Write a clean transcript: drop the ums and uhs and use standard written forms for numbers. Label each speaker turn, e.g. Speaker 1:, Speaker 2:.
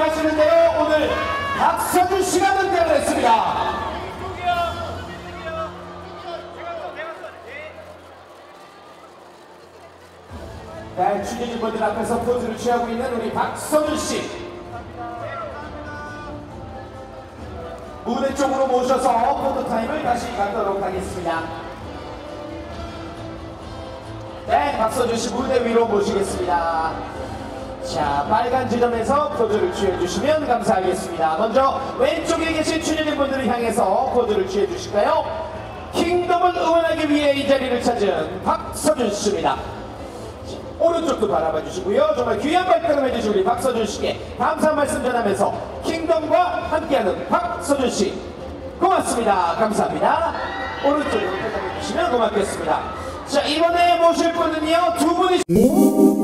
Speaker 1: 하시는데요. 오늘 박서준 씨가 등장을 했습니다. 네, 취재진분들 앞에서 포즈를 취하고 있는 우리 박서준 씨. 무대 쪽으로 모셔서 포토타임을 다시 갖도록 하겠습니다. 네, 박서준 씨 무대 위로 모시겠습니다. 자, 빨간 지점에서 포즈를 취해주시면 감사하겠습니다. 먼저 왼쪽에 계신 취재진분들을 향해서 포즈를 취해주실까요? 킹덤을 응원하기 위해 이 자리를 찾은 박서준 씨입니다. 오른쪽도 바라봐 주시고요. 정말 귀한 발걸음 해주신 우리 박서준 씨께 감사 말씀 전하면서 킹덤과 함께하는 박서준 씨 고맙습니다. 감사합니다. 오른쪽으로 부탁해 주시면 고맙겠습니다. 자, 이번에 모실 분은요, 두 분이